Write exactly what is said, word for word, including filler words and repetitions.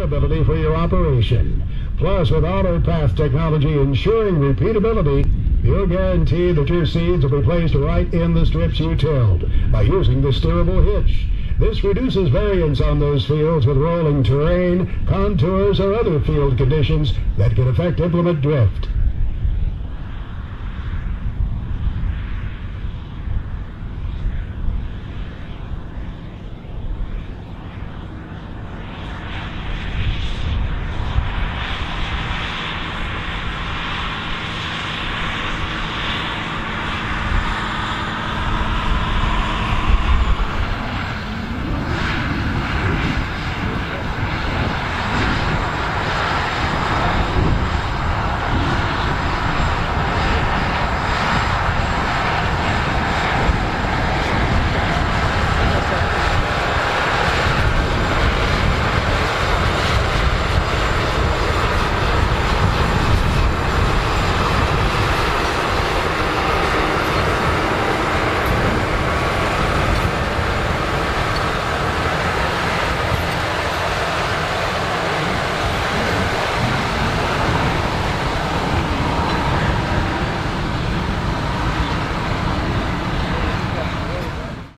reliability for your operation. Plus, with AutoPath technology ensuring repeatability, you'll guarantee that your seeds will be placed right in the strips you tilled by using the steerable hitch. This reduces variance on those fields with rolling terrain, contours, or other field conditions that can affect implement drift.